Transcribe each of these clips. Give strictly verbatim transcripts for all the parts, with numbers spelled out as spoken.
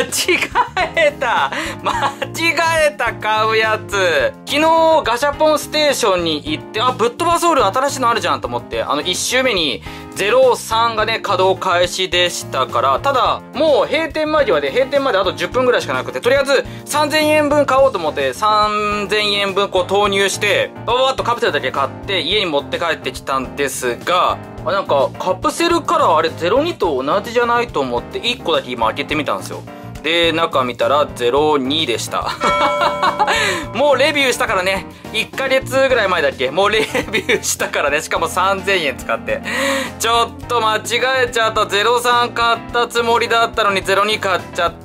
違えた間違えた買うやつ。昨日ガシャポンステーションに行って、あ、ぶっ飛ばソウル新しいのあるじゃんと思って、あのいち周目にゼロさんがね、稼働開始でしたから、ただ、もう閉店間際で、閉店まであとじゅっぷんぐらいしかなくて、とりあえずさんぜんえんぶん買おうと思って、さんぜんえんぶんこう投入して、バババッとカプセルだけ買って家に持って帰ってきたんですが、あ、なんかカプセルカラーあれゼロにと同じじゃないと思っていっこだけ今開けてみたんですよ。で、中見たらゼロにでした。もうレビューしたからね。いっかげつぐらい前だっけ、もうレビューしたからね。しかもさんぜんえん使って。ちょっと間違えちゃった。ゼロさん買ったつもりだったのにゼロに買っちゃった。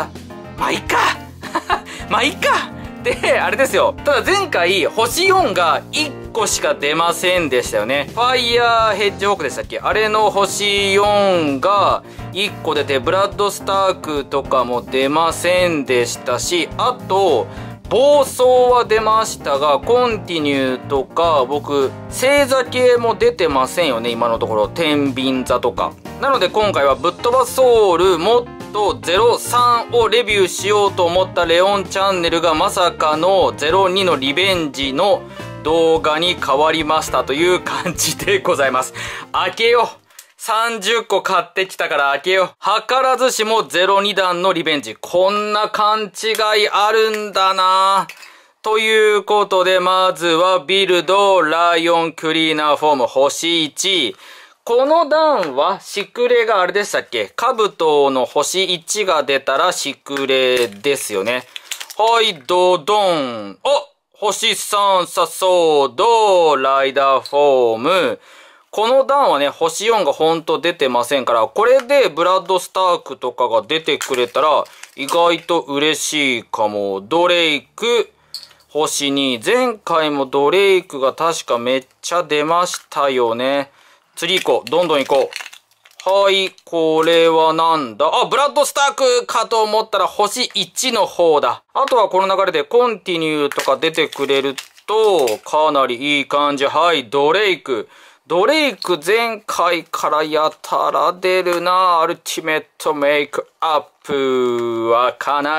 まあいいか。まあいいか。で、あれですよ。ただ前回、星よんがいっこしか出ませんでしたよね。ファイヤーヘッジホークでしたっけ、あれの星よんがいっこ出て、ブラッドスタークとかも出ませんでしたし、あと、暴走は出ましたが、コンティニューとか、僕、星座系も出てませんよね、今のところ。天秤座とか。なので今回はぶっ飛ばソウルもっとゼロさんをレビューしようと思ったレオンチャンネルがまさかのゼロにのリベンジの動画に変わりましたという感じでございます。開けよう。さんじゅっこ買ってきたから開けよう。図らずしもゼロに段のリベンジ。こんな勘違いあるんだな。ということで、まずはビルドライオンクリーナーフォーム星いち。この段はシクレがあれでしたっけ、兜の星いちが出たらシクレですよね。はい、ドドン。お、星さん、サソード、ライダーフォーム。この段はね、星よんがほんと出てませんから、これでブラッドスタークとかが出てくれたら、意外と嬉しいかも。ドレイク、星に。前回もドレイクが確かめっちゃ出ましたよね。次行こう。どんどん行こう。はい、これはなんだ。あ、ブラッドスタークかと思ったら星いちの方だ。あとはこの流れでコンティニューとか出てくれると、かなりいい感じ。はい、ドレイク。ドレイク前回からやたら出るな。アルティメットメイクアップ。開かない。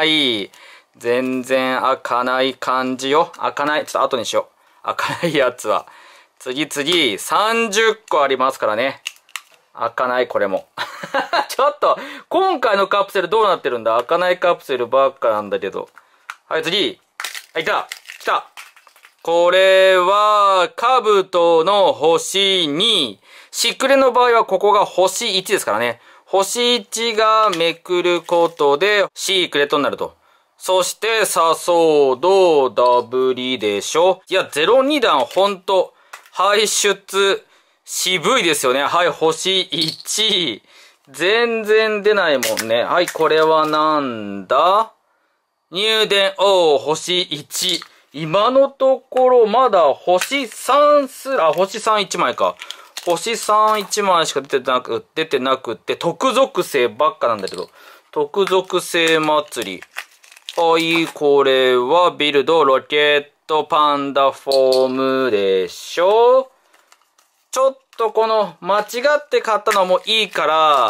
全然開かない感じよ。開かない。ちょっと後にしよう。開かないやつは。次次、さんじゅっこありますからね。開かない、これも。ちょっと、今回のカプセルどうなってるんだ。開かないカプセルばっかなんだけど。はい、次。はい、来た。来た。これは、兜の星に、シクレの場合はここが星いちですからね。星いちがめくることで、シークレットになると。そして、サソード、ダブリでしょ。いや、ゼロに段ほんと、排出、渋いですよね。はい、星いち。全然出ないもんね。はい、これはなんだ？入電、おー、星いち。今のところまだ星さんす、あ、星さんいちまいか。星さんいちまいしか出てなく、出てなくって、特属性ばっかなんだけど。特属性祭り。はい、これはビルド、ロケット、パンダフォームでしょ。ちょっとこの間違って買ったのもいいから、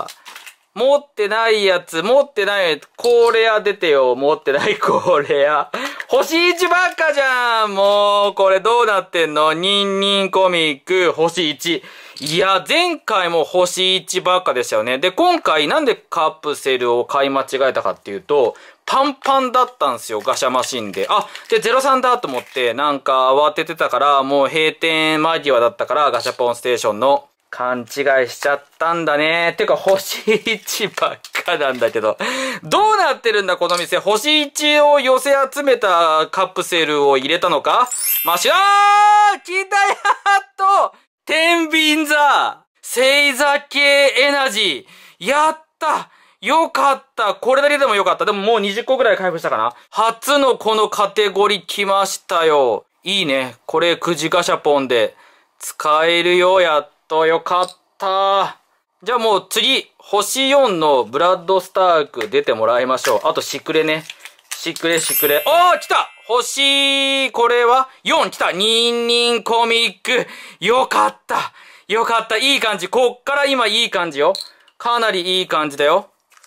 持ってないやつ、持ってないコーレア出てよ。持ってないコーレア。星いちばっかじゃん。もう、これどうなってんの？ニンニンコミック、星いち。いや、前回も星いちばっかでしたよね。で、今回なんでカプセルを買い間違えたかっていうと、パンパンだったんですよ、ガシャマシンで。あ、で、ゼロさんだと思って、なんか慌ててたから、もう閉店間際だったから、ガシャポンステーションの勘違いしちゃったんだね。てか、星いちばっかなんだけど。どうなってるんだ、この店。星いちを寄せ集めたカプセルを入れたのか？マシュあー！来たやっと！天秤座！星座系エナジー！やった！よかった。これだけでもよかった。でももうにじゅっこぐらい開封したかな。初のこのカテゴリー来ましたよ。いいね。これくじガシャポンで使えるよ。やっとよかった。じゃあもう次、星よんのブラッドスターク出てもらいましょう。あとシクレね。シクレシクレ。おー来た星、これはよん来た。ニンニンコミック。よかった。よかった。いい感じ。こっから今いい感じよ。かなりいい感じだよ。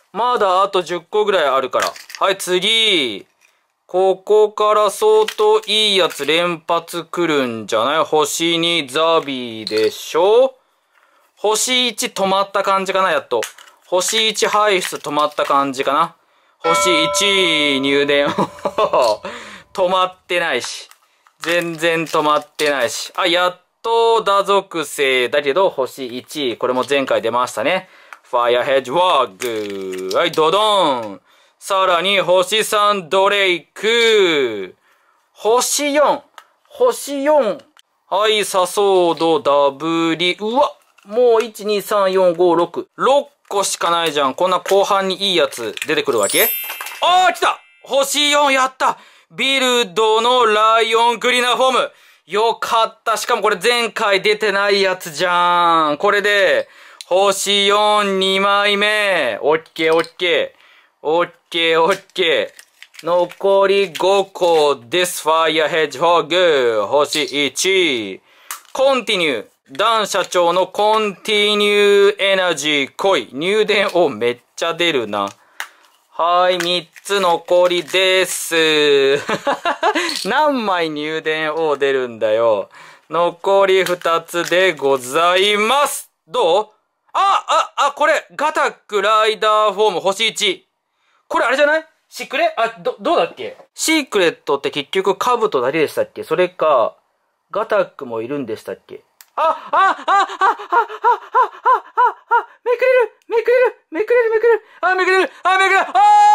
まだあとじゅっこぐらいあるから。はい、次。ここから相当いいやつ連発来るんじゃない？星にザビーでしょ？星いち止まった感じかな、やっと。星いち排出止まった感じかな。星いち入電止まってないし。全然止まってないし。あ、やっと打属性だけど星いち。これも前回出ましたね。ファイアヘッジワーグ。はい、ドドーン。さらに星さんドレイク。星よん。星よん。はい、サソードダブリ。うわ、もういち、に、さん、よん、ご、ろく。ろっこしかないじゃん。こんな後半にいいやつ出てくるわけ？あー、来た！星よんやった！ビルドのライオンクリーナーフォーム。よかった。しかもこれ前回出てないやつじゃん。これで、星よんにまいめ。オッケーオッケー。オッケーオッケー。残りごこです。ファイアヘッジホッグ。星いち。コンティニュー。ダン社長のコンティニューエナジー濃い。入電をめっちゃ出るな。はい、みっつ残りです。何枚入電を出るんだよ。残りふたつでございます。どう？あ、あ、あ、これ、ガタックライダーフォーム星いち。これあれじゃない？シークレ？あ、ど、どうだっけ？シークレットって結局カブトだけでしたっけ？それか、ガタックもいるんでしたっけ？あ、あ、あ、あ、あ、あ、あ、あ、あ、めくれる、めくれる、めくれる、めくれる、あ、めくれる、あ、めくれる、あ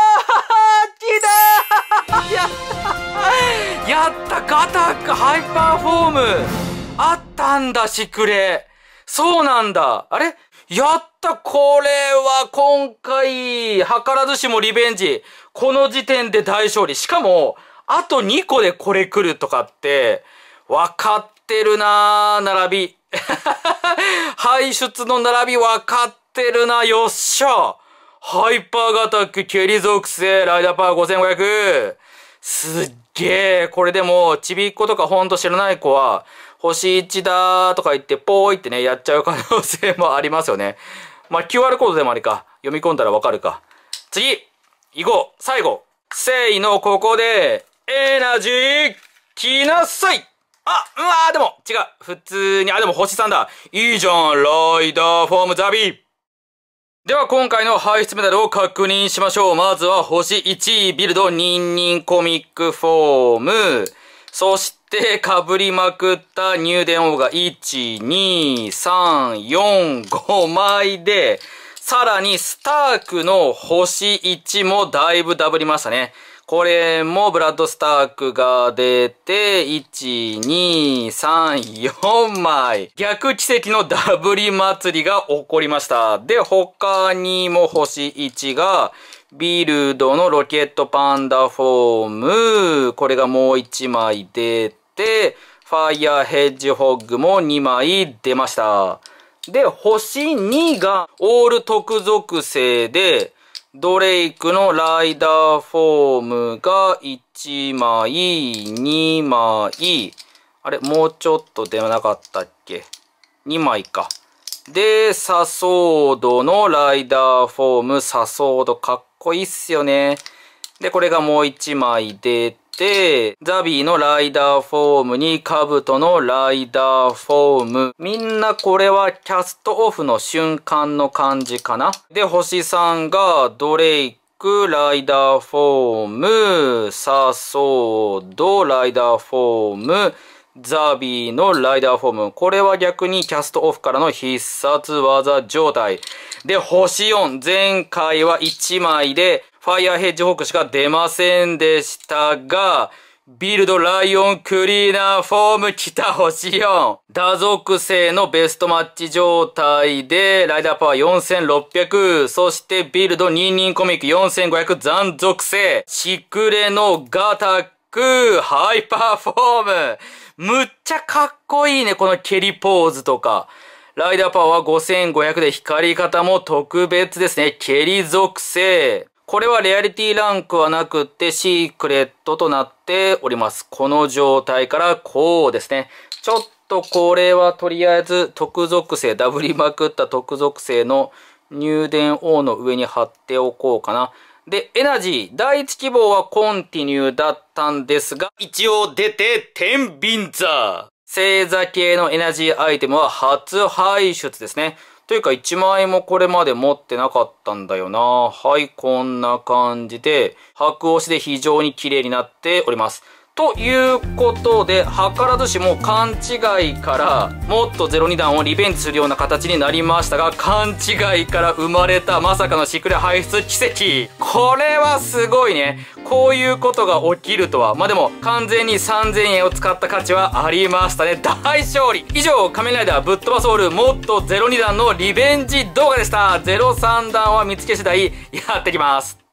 ー、来たーやった、やった、ガタックハイパーフォームあったんだ、シクレ。そうなんだ。あれやった、これは今回、図らずしもリベンジ。この時点で大勝利。しかも、あとにこでこれ来るとかって、わかってるなぁ、並び。排出の並びわかってるな、よっしゃ。ハイパーガタック、ケリ属性、ライダーパワーごせんごひゃく。すっげえ。これでも、ちびっ子とかほんと知らない子は、星いちだーとか言って、ぽーいってね、やっちゃう可能性もありますよね。まあ、キューアール コードでもありか。読み込んだらわかるか。次行こう最後せいのここで、エナジー来なさいあ、うわーでも、違う。普通に、あ、でも星さんだ。いいじゃん、ライダーフォームザビー。では今回の排出メダルを確認しましょう。まずは星いちビルドニンニンコミックフォーム。そして被りまくった入電王がいち、に、さん、よん、ごまいで、さらにスタークの星いちもだいぶダブりましたね。これもブラッドスタークが出て、いち、に、さん、よんまい。逆奇跡のダブり祭りが起こりました。で、他にも星いちが、ビルドのロケットパンダフォーム。これがもういちまい出て、ファイヤーヘッジホッグもにまい出ました。で、星にがオール特属性で、ドレイクのライダーフォームがいちまい、にまい。あれ、もうちょっと出なかったっけ？ に 枚か。で、サソードのライダーフォーム、サソードかっこいいっすよね。で、これがもういちまい出て、ザビーのライダーフォームにカブトのライダーフォーム。みんなこれはキャストオフの瞬間の感じかな。で、星さんがドレイク、ライダーフォーム、サソード、ライダーフォーム、ザビーのライダーフォーム。これは逆にキャストオフからの必殺技状態。で、星よん。前回はいちまいで、ファイヤーヘッジホークしか出ませんでしたが、ビルドライオンクリーナーフォーム来た星よん。打属性のベストマッチ状態で、ライダーパワーよんせんろっぴゃく、そしてビルドニンニンコミックよんせんごひゃく残属性、シクレのガタック、ハイパーフォーム。むっちゃかっこいいね、この蹴りポーズとか。ライダーパワーごせんごひゃくで光り方も特別ですね。蹴り属性。これはレアリティランクはなくってシークレットとなっております。この状態からこうですね。ちょっとこれはとりあえず特属性、ダブりまくった特属性の入電王の上に貼っておこうかな。で、エナジー、第一希望はコンティニューだったんですが、一応出て、天秤座。星座系のエナジーアイテムは初排出ですね。というかいちまいもこれまで持ってなかったんだよな。はい、こんな感じで、白押しで非常に綺麗になっております。ということで、図らずしも勘違いからもっとゼロに段をリベンジするような形になりましたが、勘違いから生まれたまさかのシクレ排出奇跡。これはすごいね。こういうことが起きるとは。まあ、でも完全にさんぜんえんを使った価値はありましたね。大勝利。以上、仮面ライダーぶっ飛ばソウルもっとゼロに段のリベンジ動画でした。ゼロさん段は見つけ次第やってきます。